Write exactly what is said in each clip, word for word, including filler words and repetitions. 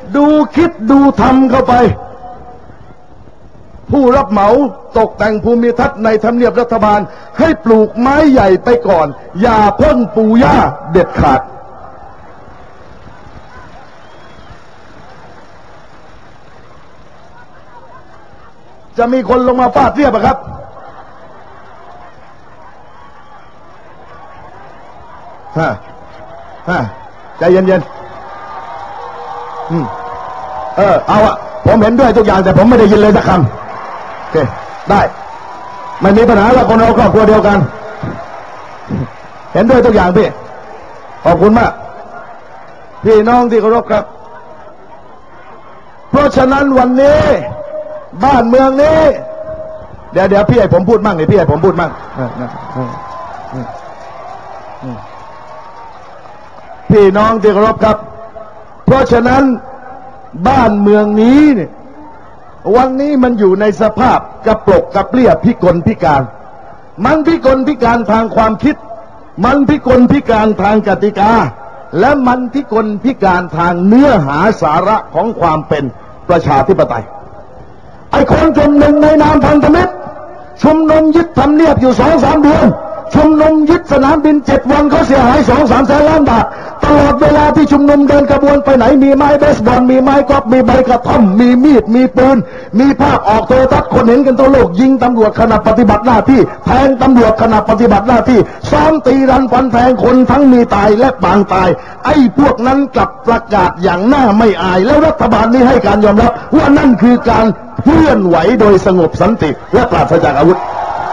ดูคิดดูทำเข้าไปผู้รับเหมาตกแต่งภูมิทัศน์ในทำเนียบรัฐบาลให้ปลูกไม้ใหญ่ไปก่อนอย่าพ่นปูหญ้าเด็ดขาดจะมีคนลงมาฟาดเรียบครับฮะฮะใจเย็นๆอืมเออเอาอะผมเห็นด้วยทุกอย่างแต่ผมไม่ได้ยินเลยสักคำโอเคได้ไม่มีปัญหาแล้วคนเราครอบครัวเดียวกันเห็นด้วยทุกอย่างพี่ขอบคุณมากพี่น้องที่เคารพครับเพราะฉะนั้นวันนี้บ้านเมืองนี้เดี๋ยวเดี๋ยวพี่ให้ผมพูดมั่งนี่พี่ให้ผมพูดมั่งพี่น้องที่เคารพครับเพราะฉะนั้นบ้านเมืองนี้เนี่ยวันนี้มันอยู่ในสภาพกระปรกกระเปรี้ยพิกลพิการมันพิกลพิการทางความคิดมันพิกลพิการทางกติกาและมันพิกลพิการทางเนื้อหาสาระของความเป็นประชาธิปไตยไอ้คนกลุ่มหนึ่งในนามพันธมิตรชุมนุมยึดทำเนียบอยู่สองสามเดือนชุมนุมยึดสนามบินเจ็ดวันเขาเสียหายสองสามแสนล้านบาทตลอดเวลาที่ชุมนุมเดินกระบวนไปไหนมีไม้เบสบอลมีไม้กอล์ฟมีใบกระท่อมมีมีดมีปืนมีภาพออกโทรทัศน์คนเห็นกันทั่วโลกยิงตำรวจขณะปฏิบัติหน้าที่แทงตำรวจขณะปฏิบัติหน้าที่ซ้อมตีรันฟันแทงคนทั้งมีตายและบางตายไอ้พวกนั้นกลับประกาศอย่างหน้าไม่อายแล้วรัฐบาลนี้ให้การยอมรับว่านั่นคือการเคลื่อนไหวโดยสงบสันติและปราศจากอาวุธ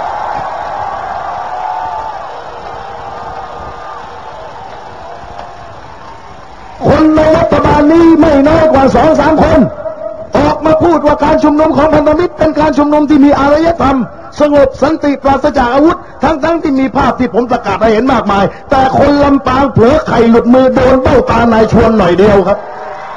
คนในรัฐบาลนี้ไม่น้อยกว่าสองสามคนออกมาพูดว่าการชุมนุมของพันธมิตรเป็นการชุมนุมที่มีอารยธรรมสงบสันติปราศจากอาวุธทั้งๆที่มีภาพที่ผมประกาศให้เห็นมากมายแต่คนลำปางเผลอไข่หลุดมือโดนเบ้าตานายชวนหน่อยเดียวครับ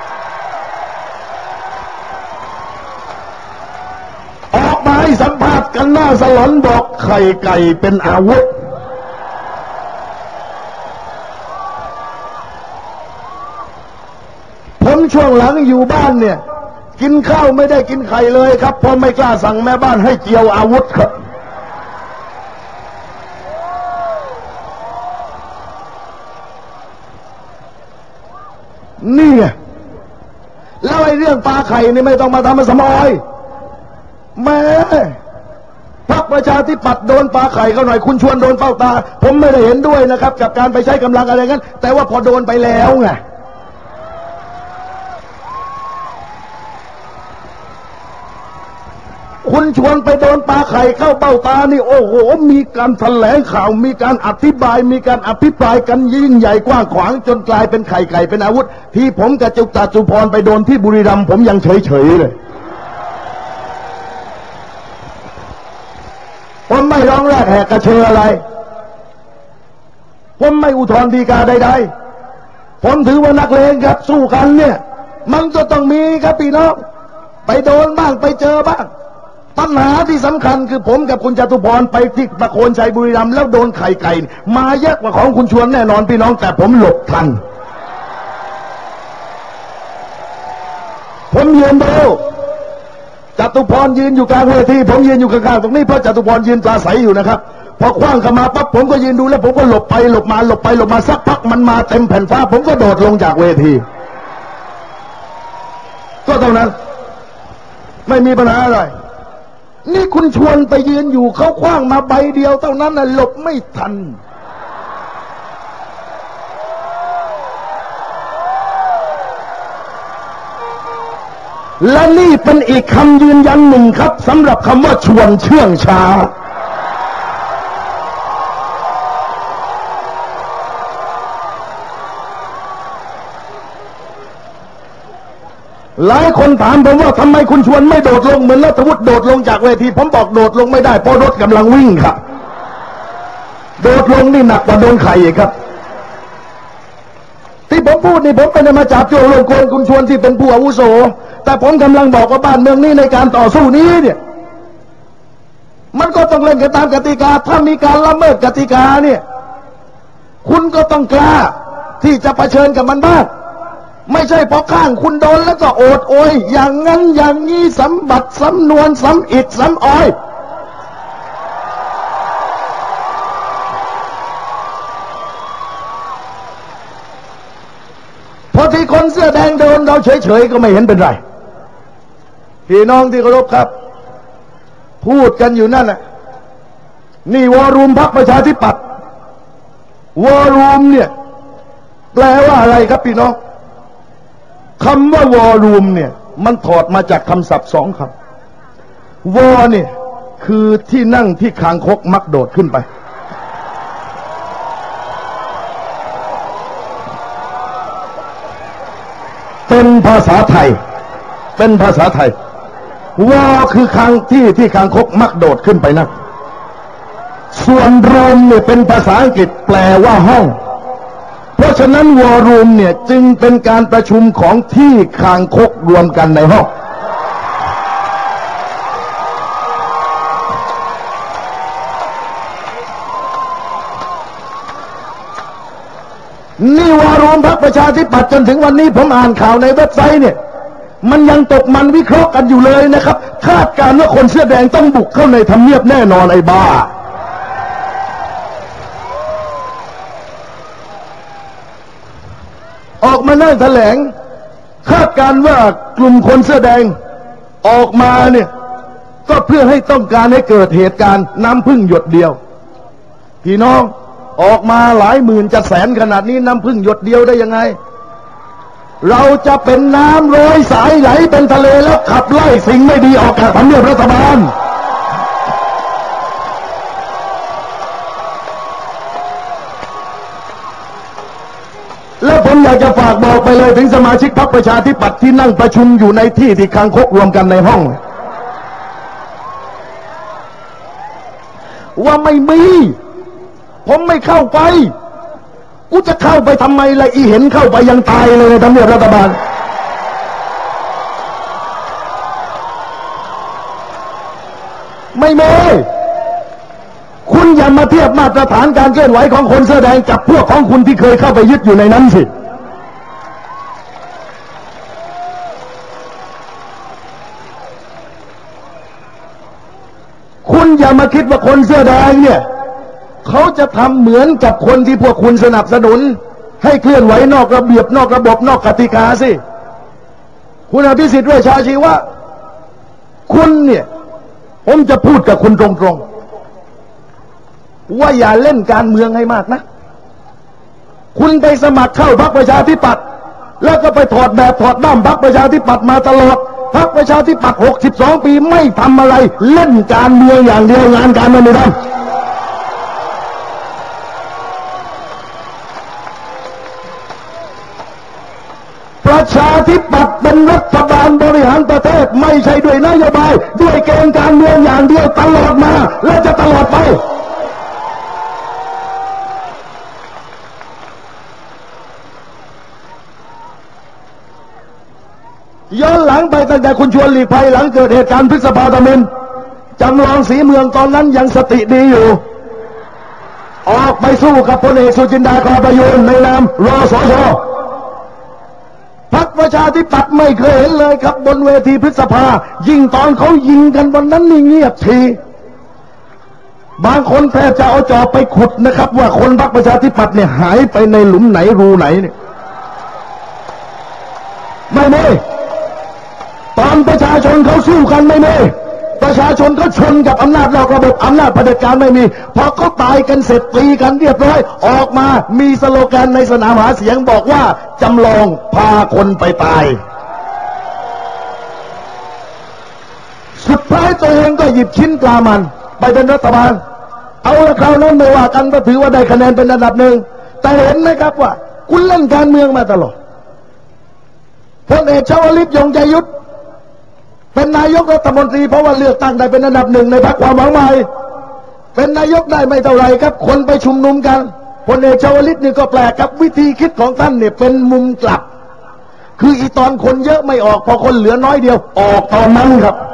ออกมาให้สัมภาษณ์กันหน้าสลอนบอกไข่ไก่เป็นอาวุธผมช่วงหลังอยู่บ้านเนี่ยกินข้าวไม่ได้กินไข่เลยครับเพราะไม่กล้าสั่งแม่บ้านให้เจียวอาวุธครับนี่ไงแล้วไอ้เรื่องปลาไข่นี่ไม่ต้องมาทำมาสมอยแม่พรรคประชาธิปัตย์โดนปลาไข่เขาหน่อยคุณชวนโดนเป้าตาผมไม่ได้เห็นด้วยนะครับกับการไปใช้กำลังอะไรกันแต่ว่าพอโดนไปแล้วไงคุณชวนไปโดนปลาไข่เข้าเบ้าตานี่โอ้โหมีการแถลงข่าวมีการอธิบายมีการอภิปรายกันยิ่งใหญ่กว้างขวางจนกลายเป็นไข่ไก่เป็นอาวุธที่ผมกับจุกตาจุพรไปโดนที่บุรีรัมย์ผมยังเฉยๆเลยผมไม่ร้องแรกแหกกระเชออะไรผมไม่อุทธรณ์ฎีกาใดๆผมถือว่านักเลงครับสู้กันเนี่ยมันก็ต้องมีครับพี่น้องไปโดนบ้างไปเจอบ้างปัญหาที่สำคัญคือผมกับคุณจตุพรไปที่ประโคนชัยบุรีรัมย์แล้วโดนไข่ไก่มาเยอะกว่าของคุณชวนแน่นอนพี่น้องแต่ผมหลบทันผมยืนดูจตุพรยืนอยู่กลางเวทีผมยืนอยู่ข้างๆตรงนี้เพราะจตุพรยืนปราศัยอยู่นะครับพอคว้างเข้ามาปั๊บผมก็ยืนดูแล้วผมก็หลบไปหลบมาหลบไปหลบมาสักพักมันมาเต็มแผ่นฟ้าผมก็โดดลงจากเวทีก็เท่านั้นไม่มีปัญหาอะไรนี่คุณชวนไปยืนอยู่เขาคว้างมาใบเดียวเท่านั้นน่ะหลบไม่ทันและนี่เป็นอีกคำยืนยันหนึ่งครับสำหรับคำว่าชวนเชื่องช้าหลายคนถามผมว่าทำไมคุณชวนไม่โดดลงเหมือนรัฐวุฒิโดดลงจากเวทีผมบอกโดดลงไม่ได้เพราะรถกำลังวิ่งครับโดดลงนี่หนักกว่าโดนไข่อีกครับที่ผมพูดนี่ผมไม่ได้มาจับโจโลกวนคุณชวนที่เป็นผู้อาวุโสแต่ผมกำลังบอกว่าบ้านเมืองนี้ในการต่อสู้นี้เนี่ยมันก็ต้องเล่นกันตามกติกาถ้ามีการละเมิดกติกาเนี่ยคุณก็ต้องกล้าที่จะเผชิญกับมันบ้างไม่ใช่พอข้างคุณโดนแล้วก็โอดโอยอย่างนั้นอย่างนี้สำบัดสำนวนสำอิดสำอ้อยพอที่คนเสื้อแดงโดนเราเฉยๆก็ไม่เห็นเป็นไรพี่น้องที่เคารพครับพูดกันอยู่นั่นน่ะนี่วอรูมพรรคประชาธิปัตย์วอรูมเนี่ยแปลว่าอะไรครับพี่น้องคำว่าวอรูมเนี่ยมันถอดมาจากคำศัพท์สองคำวอเนี่ยคือที่นั่งที่คางคกมักโดดขึ้นไปเป็นภาษาไทยเป็นภาษาไทยวอคือคางที่ที่คางคกมักโดดขึ้นไปนั่งส่วนรูมเนี่ยเป็นภาษาอังกฤษแปลว่าห้องเพราะฉะนั้นวอรูมเนี่ยจึงเป็นการประชุมของที่คางคกรวมกันในห้องนี่วอรูมพรรคประชาธิปัตย์จนถึงวันนี้ผมอ่านข่าวในเว็บไซต์เนี่ยมันยังตกมันวิเคราะห์กันอยู่เลยนะครับคาดการณ์ว่าคนเสื้อแดงต้องบุกเข้าในทำเนียบแน่นอนไอ้บ้าออกมานั่งแถลงคาดการณ์ว่ากลุ่มคนเสื้อแดงออกมาเนี่ยก็เพื่อให้ต้องการให้เกิดเหตุการณ์น้ำพึ่งหยดเดียวพี่น้องออกมาหลายหมื่นจะแสนขนาดนี้น้ำพึ่งหยดเดียวได้ยังไงเราจะเป็นน้ำร้อยสายไหลเป็นทะเลแล้วขับไล่สิ่งไม่ดีออกจากทำเนียบรัฐบาลแล้วผมอยากจะฝากบอกไปเลยถึงสมาชิกพรรคประชาธิปัตย์ที่นั่งประชุมอยู่ในที่ที่คางคกรวมกันในห้องว่าไม่มีผมไม่เข้าไปกูจะเข้าไปทำไมล่ะอีเห็นเข้าไปยังตายเลยทำเนียบรัฐบาลไม่มีคุณอย่ามาเทียบมาตรฐานการเคลื่อนไหวของคนเสื้อแดงกับพวกของคุณที่เคยเข้าไปยึดอยู่ในนั้นสิคุณอย่ามาคิดว่าคนเสื้อแดงเนี่ยเขาจะทำเหมือนกับคนที่พวกคุณสนับสนุนให้เคลื่อนไหวนอกระเบียบนอกระบบนอกกติกาสิคุณอภิสิทธิ์เวชชาชีวะคุณเนี่ยผมจะพูดกับคุณตรงๆว่าอย่าเล่นการเมืองให้มากนะคุณไปสมัครเข้าพรรคประชาธิปัตย์แล้วก็ไปถอดแบบถอดด้ามพรรคประชาธิปัตย์มาตลอดพรรคประชาธิปัตย์หกสิบสองปีไม่ทำอะไรเล่นการเมืองอย่างเดียวงานการเมืองไม่ทำประชาธิปัตย์เป็นรัฐบาลบริหารประเทศไม่ใช่ด้วยนโยบายด้วยเกณฑ์การเมืองอย่างเดียวตลอดมาและจะตลอดไปย้อนหลังไปตั้งแต่คุณชวนหลีกภัยหลังเกิดเหตุการณ์พฤษภาธมิฬจำลองสีเมืองตอนนั้นยังสติดีอยู่ออกไปสู้กับพลเอกสุจินดาคราประยูรในนามรสช.พรรคประชาธิปัตย์ไม่เคยเห็นเลยครับบนเวทีพฤษภายิ่งตอนเขายิงกันวันนั้นนี่เงียบทีบางคนแทบจะเอาจอบไปขุดนะครับว่าคนพรรคประชาธิปัตย์เนี่ยหายไปในหลุมไหนรูไหนเนี่ยไม่มีตอนประชาชนเขาสู้กันไม่มีประชาชนก็ชนกับอำนาจนอกระบบอำนาจเผด็จการไม่มีพอเขาตายกันเสร็จตีกันเรียบร้อยออกมามีสโลแกนในสนามหาเสียงบอกว่าจำลองพาคนไปตายสุดท้ายตัวเองก็หยิบชิ้นปลามันไปเป็นรัฐบาลเอาละคราวนั้นไม่ว่ากันก็ถือว่าได้คะแนนเป็นอันดับหนึ่งแต่เห็นไหมครับว่าคุณเล่นการเมืองมาตลอดพลเอกชวลิตยงใจยุทธเป็นนายกรัฐมนตรีเพราะว่าเลือกตั้งได้เป็นอันดับหนึ่งในพรรคความหวังใหม่เป็นนายกได้ไม่เท่าไรครับคนไปชุมนุมกันพลเอกชวลิตนี่ก็แปลกครับวิธีคิดของท่านเนี่ยเป็นมุมกลับคืออีตอนคนเยอะไม่ออกพอคนเหลือน้อยเดียวออกตอนนั้นครับ